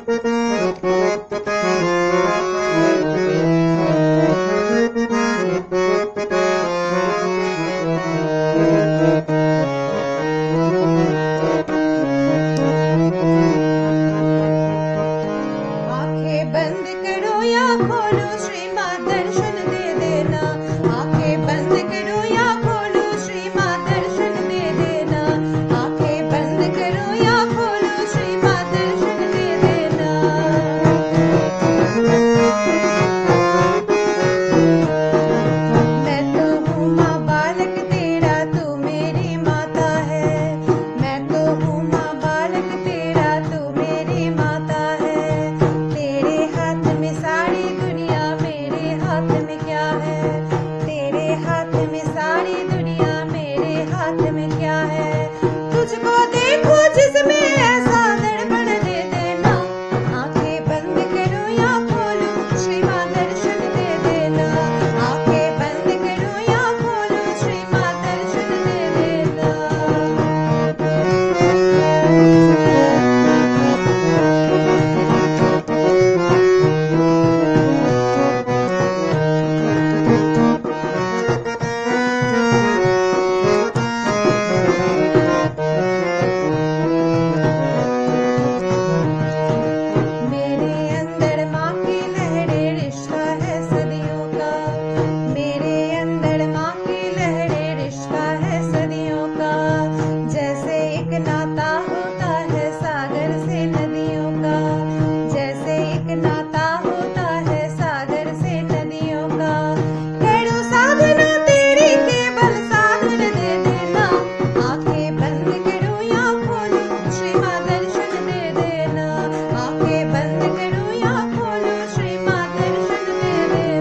आंखें बंद करो या खोलो, श्री माँ दर्शन दे देना। आंखें बंद करो या खोलो, श्री माँ दर्शन दे देना। आंखें बंद करो या खोलो, श्री माँ दर्शन दे देना। मैं तो हूँ माँ बालक तेरा, तू मेरी माता है। मैं तो हूँ माँ बालक तेरा, तू मेरी माता है। तेरे हाथ में सारी दुनिया, मेरे हाथ में क्या है? तेरे हाथ में सारी दुनिया, मेरे हाथ में क्या है? तुझको देखो जिसमें ऐसा दर्पण दे देना। आंखें बंद करो या खोलो, श्री माँ दर्शन दे देना। आंखें बंद करो या खोलो, श्री माँ दर्शन दे देना। मेरे अंदर माँ की लहरे, रिश्ता है सदियों का। मेरे अंदर माँ की लहरे, रिश्ता है सदियों का। जैसे एक नाता होता है सागर से नदियों का। जैसे एक नाता होता है सागर से नदियों का। करो साधना तेरी, केवल साधन दे देना। आंखें बंद करो या खोलो, श्री माँ दर्शन दे देना। आंखें बंद करो या खोलो, श्री माँ दर्शन दे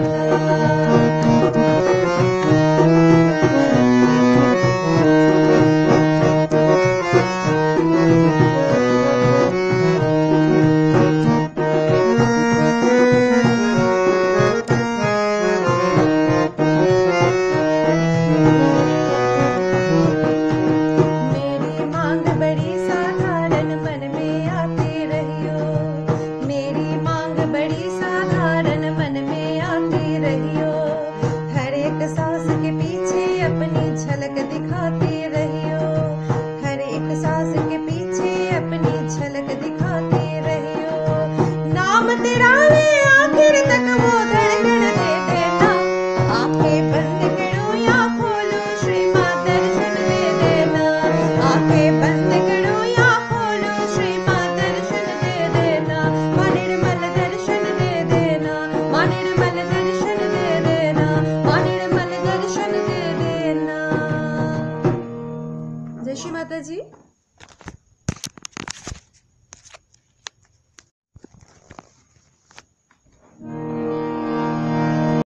मेरी मांग बड़ी साधारण, मन में आती रहियो। मेरी मांग बड़ी साधारण, मन में आती रहियो। हर एक सांस के पीछे अपनी झलक दिखाती रहियो।